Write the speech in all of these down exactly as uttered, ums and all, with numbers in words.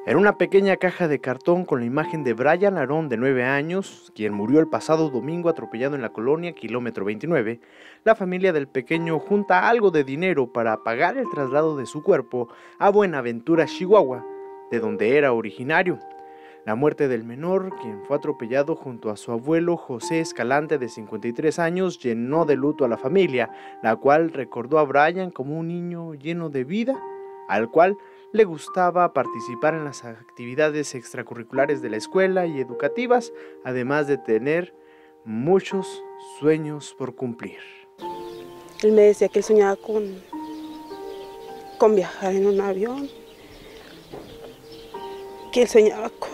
En una pequeña caja de cartón con la imagen de Brian Aarón, de nueve años, quien murió el pasado domingo atropellado en la colonia Kilómetro veintinueve, la familia del pequeño junta algo de dinero para pagar el traslado de su cuerpo a Buenaventura, Chihuahua, de donde era originario. La muerte del menor, quien fue atropellado junto a su abuelo José Escalante, de cincuenta y tres años, llenó de luto a la familia, la cual recordó a Brian como un niño lleno de vida, al cual le gustaba participar en las actividades extracurriculares de la escuela y educativas, además de tener muchos sueños por cumplir. Él me decía que él soñaba con, con viajar en un avión, que él soñaba con,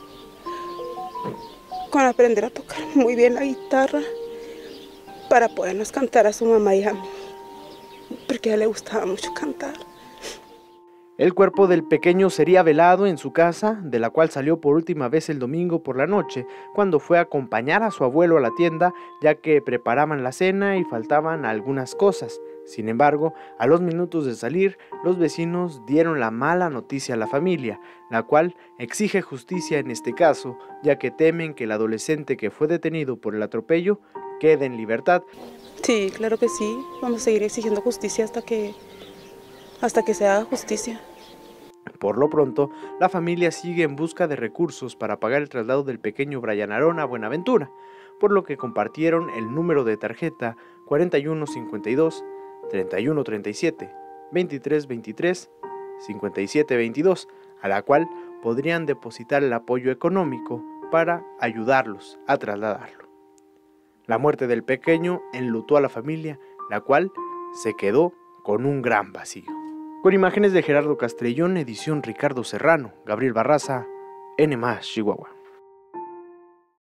con aprender a tocar muy bien la guitarra para podernos cantar a su mamá y a mí, porque a él le gustaba mucho cantar. El cuerpo del pequeño sería velado en su casa, de la cual salió por última vez el domingo por la noche, cuando fue a acompañar a su abuelo a la tienda, ya que preparaban la cena y faltaban algunas cosas. Sin embargo, a los minutos de salir, los vecinos dieron la mala noticia a la familia, la cual exige justicia en este caso, ya que temen que el adolescente que fue detenido por el atropello quede en libertad. Sí, claro que sí, vamos a seguir exigiendo justicia hasta que, hasta que se haga justicia. Por lo pronto, la familia sigue en busca de recursos para pagar el traslado del pequeño Brian Aarón a Buenaventura, por lo que compartieron el número de tarjeta cuarenta y uno cincuenta y dos, treinta y uno treinta y siete, veintitrés veintitrés, cincuenta y siete veintidós, a la cual podrían depositar el apoyo económico para ayudarlos a trasladarlo. La muerte del pequeño enlutó a la familia, la cual se quedó con un gran vacío. Con imágenes de Gerardo Castrellón, edición Ricardo Serrano, Gabriel Barraza, N más, Chihuahua.